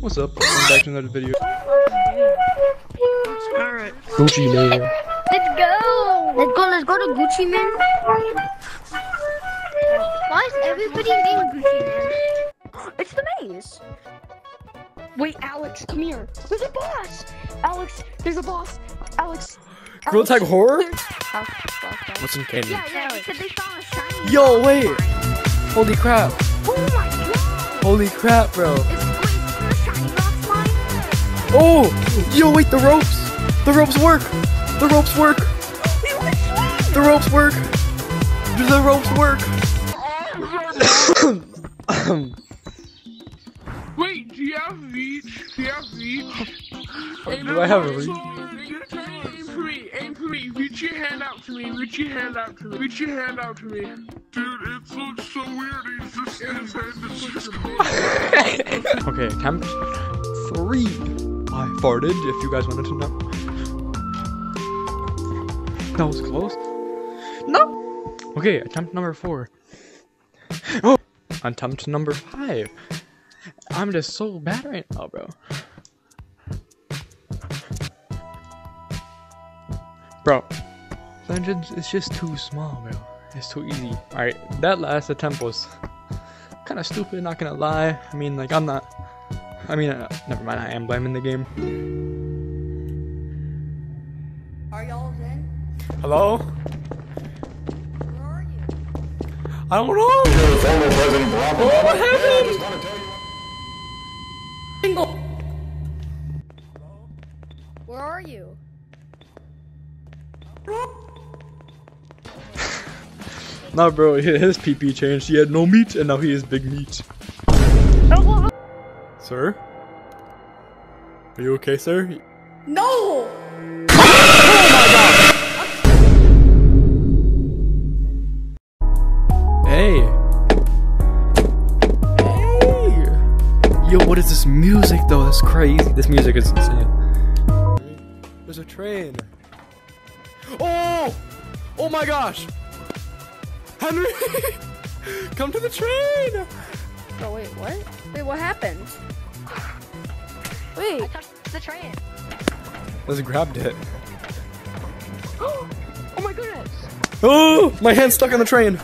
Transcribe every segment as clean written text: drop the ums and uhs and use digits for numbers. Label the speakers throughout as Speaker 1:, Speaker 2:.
Speaker 1: What's up? Welcome back to another video.
Speaker 2: Alright.
Speaker 1: Gucci man.
Speaker 3: Let's go to Gucci man. Why is everybody named Gucci man?
Speaker 2: It's the maze. Wait, Alex, come here. There's a boss. Alex, there's a boss. Alex.
Speaker 1: Girl Tag Horror? What's in candy?
Speaker 3: Yeah, because they found a shiny.
Speaker 1: Yo, wait! Holy crap!
Speaker 3: Oh my god!
Speaker 1: Holy crap, bro!
Speaker 3: It's a shiny rock slime.
Speaker 1: Oh! Yo, wait, the ropes! The ropes work! The ropes work! The ropes work! The ropes work!
Speaker 4: Wait, do you have reach? Do you have reach?
Speaker 1: Do I have a reach?
Speaker 4: Aim for me. Reach your hand out to me. Reach your hand out to me. Reach your hand out to me. Dude, it looks so weird. He's just his hand is just
Speaker 1: Okay, attempt 3. I farted, if you guys wanted to know. That was close. No! Okay, attempt number 4. Oh! Attempt number 5. I'm just so bad right now, bro. Bro, Legends is just too small, bro. It's too easy. Alright, that last attempt was kind of stupid, not gonna lie. I mean, like, never mind, I am blaming the game.
Speaker 3: Are y'all in?
Speaker 1: Hello?
Speaker 3: Where are you?
Speaker 1: I don't know! Oh, what happened?
Speaker 2: Bingo.
Speaker 3: Where are you?
Speaker 1: Nah, bro, his PP changed. He had no meat, and now he is big meat. Sir? Are you okay, sir?
Speaker 2: No.
Speaker 1: Hey! Hey! Yo, what is this music, though? That's crazy. This music is insane. There's a train. Oh! Oh my gosh! Henry! Come to the train!
Speaker 2: Oh wait, what? Wait, what happened? Wait.
Speaker 3: I touched the train.
Speaker 1: Let's grabbed it.
Speaker 2: Oh my goodness.
Speaker 1: Oh! My hand's stuck on the train!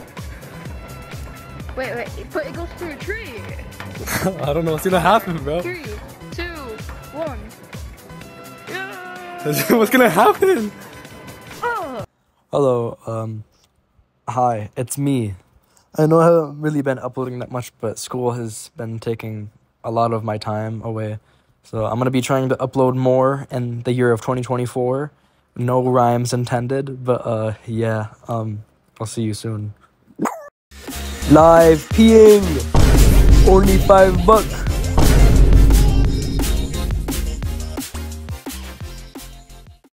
Speaker 2: Wait, but it goes through a tree.
Speaker 1: I don't know what's gonna happen, bro.
Speaker 2: 3, 2, 1. Yeah.
Speaker 1: What's gonna happen?
Speaker 2: Oh.
Speaker 5: Hello, hi, it's me. I know I haven't really been uploading that much, but school has been taking a lot of my time away. So I'm gonna be trying to upload more in the year of 2024. No rhymes intended, but yeah, I'll see you soon. Live peeing! Only $5.